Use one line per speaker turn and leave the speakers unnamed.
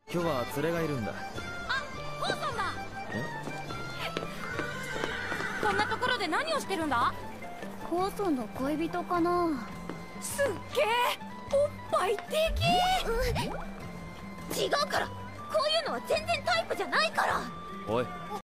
今日は連れがいるんだ。
あ、コウさんだ。こんなところで何をしてるんだ？
コウソンの恋人かな。
すっげえおっぱいでけえ。違うから、こういうのは全然タイプじゃないから。
おい、